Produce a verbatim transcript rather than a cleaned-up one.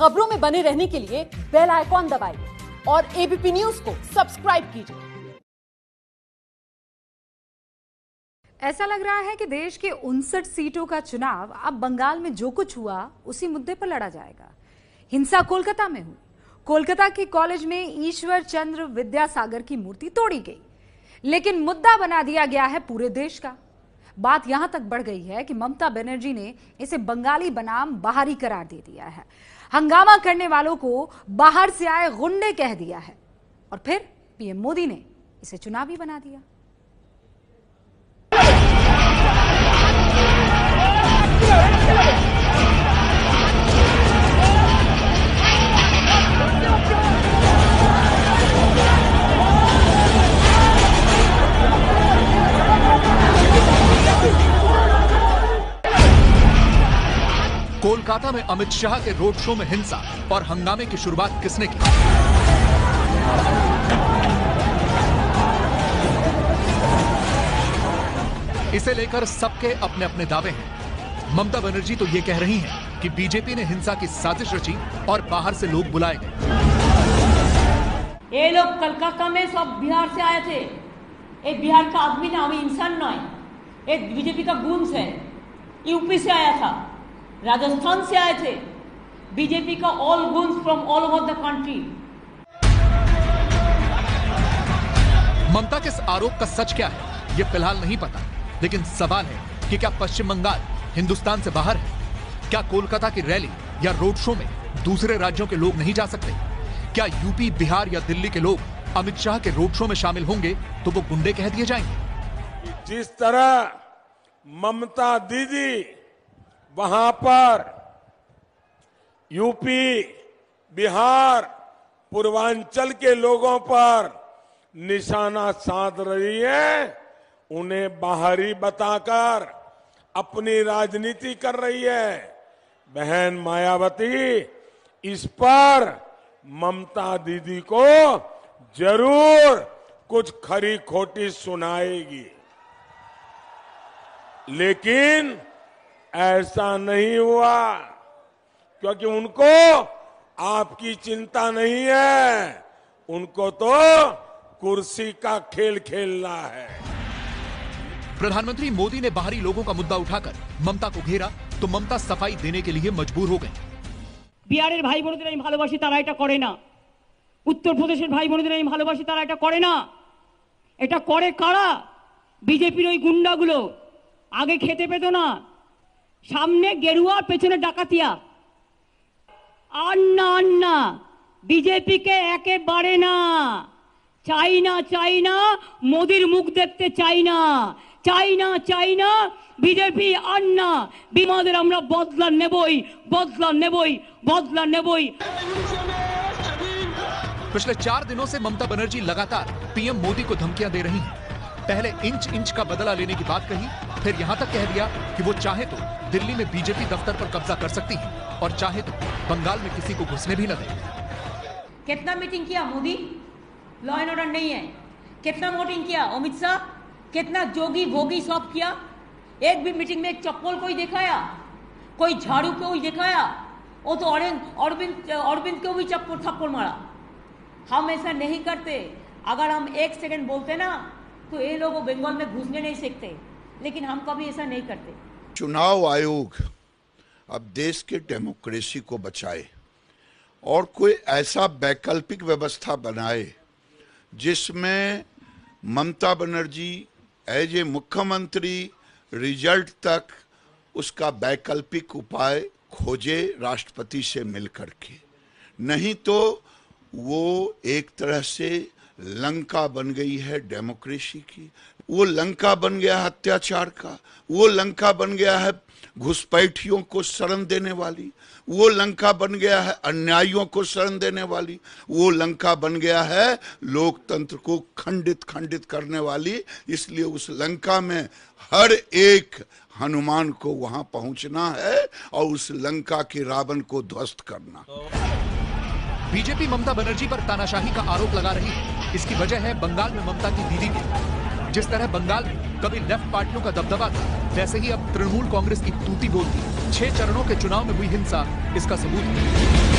खबरों में बने रहने के लिए बेल आइकॉन दबाइए और एबीपी न्यूज को सब्सक्राइब कीजिए। ऐसा लग रहा है कि देश के उनसठ सीटों का चुनाव अब बंगाल में जो कुछ हुआ उसी मुद्दे पर लड़ा जाएगा। हिंसा कोलकाता में हुई। कोलकाता के कॉलेज में ईश्वर चंद्र विद्यासागर की मूर्ति तोड़ी गई, लेकिन मुद्दा बना दिया गया है पूरे देश का। बात यहां तक बढ़ गई है कि ममता बनर्जी ने इसे बंगाली बनाम बाहरी करार दे दिया है। हंगामा करने वालों को बाहर से आए गुंडे कह दिया है और फिर पीएम मोदी ने इसे चुनावी बना दिया। कोलकाता में अमित शाह के रोड शो में हिंसा और हंगामे की शुरुआत किसने की? इसे लेकर सबके अपने अपने दावे हैं। ममता बनर्जी तो ये कह रही हैं कि बीजेपी ने हिंसा की साजिश रची और बाहर से लोग बुलाए गए। ये लोग कलकत्ता में सब बिहार से आए थे। एक बिहार का आदमी ना, हमें इंसान नहीं, एक बीजेपी का गुंज है, यूपी से आया था, राजस्थान से आए थे, बीजेपी का ऑल गुंज from all over the country. Mamata के इस आरोप का सच क्या है ये फिलहाल नहीं पता, लेकिन सवाल है कि क्या पश्चिम बंगाल हिंदुस्तान से बाहर है? क्या कोलकाता की रैली या रोड शो में दूसरे राज्यों के लोग नहीं जा सकते? क्या यूपी, बिहार या दिल्ली के लोग अमित शाह के रोड शो में शामिल होंगे तो वो गुंडे कह दिए जाएंगे? जिस तरह ममता दीदी वहां पर यूपी, बिहार, पूर्वांचल के लोगों पर निशाना साध रही है, उन्हें बाहरी बताकर अपनी राजनीति कर रही है। बहन मायावती इस पर ममता दीदी को जरूर कुछ खरी खोटी सुनाएगी, लेकिन ऐसा नहीं हुआ, क्योंकि उनको आपकी चिंता नहीं है, उनको तो कुर्सी का खेल खेलना है। प्रधानमंत्री मोदी ने बाहरी लोगों का मुद्दा उठाकर ममता को घेरा तो ममता सफाई देने के लिए मजबूर हो गई। बिहारेर भाई बोनेদের আমি ভালোবাসি তারা এটা করে না, উত্তর প্রদেশের ভাই বোনেদের আমি ভালোবাসি তারা এটা করে না। এটা করে কারা? বিজেপির ওই গুন্ডাগুলো। আগে খেতে পেত না, সামনে গেরুয়া পেছনে ডাকাতিয়া। আন্না আন্না বিজেপিকে একেবারে না, চাই না চাই না, মোদির মুখ দেখতে চাই না, চাই না চাই না, বিজেপি আন্না। বিমাদের আমরা বদলা নেবই, বদলা নেবই, বদলা নেবই। पिछले चार दिनों से ममता बनर्जी लगातार पीएम मोदी को धमकियां दे रही हैं। पहले इंच इंच का बदला लेने की बात कही, फिर यहां तक कह दिया कि वो चाहे तो दिल्ली में बीजेपी दफ्तर पर कब्जा कर सकती है और चाहे तो बंगाल में किसी को घुसने भी न दे। कितना मीटिंग किया मोदी? लॉ एंड ऑर्डर नहीं है। कितना मीटिंग किया अमित शाह? कितना जोगी भोगी सब किया? एक भी मीटिंग में एक चप्पल कोई दिखाया, कोई झाड़ू कोई दिखाया? वो तो अरविंद अरविंद को भी चप्पल थप्पड़ मारा। हम ऐसा नहीं करते। अगर हम एक सेकंड बोलते ना तो ये लोग बंगाल में घुसने नहीं सकते, लेकिन हम कभी ऐसा नहीं करते। चुनाव आयोग अब देश के डेमोक्रेसी को बचाए और कोई ऐसा वैकल्पिक व्यवस्था बनाए जिसमें ममता बनर्जी एज ए मुख्यमंत्री रिजल्ट तक उसका वैकल्पिक उपाय खोजे राष्ट्रपति से मिलकर के। नहीं तो वो एक तरह से लंका बन गई है डेमोक्रेसी की, वो लंका बन गया है अत्याचार का, वो लंका बन गया है घुसपैठियों को शरण देने वाली, वो लंका बन गया है अन्यायियों को शरण देने वाली, वो लंका बन गया है लोकतंत्र को खंडित खंडित करने वाली। इसलिए उस लंका में हर एक हनुमान को वहां पहुंचना है और उस लंका के रावण को ध्वस्त करना। बीजेपी ममता बनर्जी पर तानाशाही का आरोप लगा रही है। इसकी वजह है बंगाल में ममता की दीदी की। जिस तरह बंगाल में कभी लेफ्ट पार्टियों का दबदबा था, वैसे ही अब तृणमूल कांग्रेस की तूती बोलती छह चरणों के चुनाव में हुई हिंसा इसका सबूत है।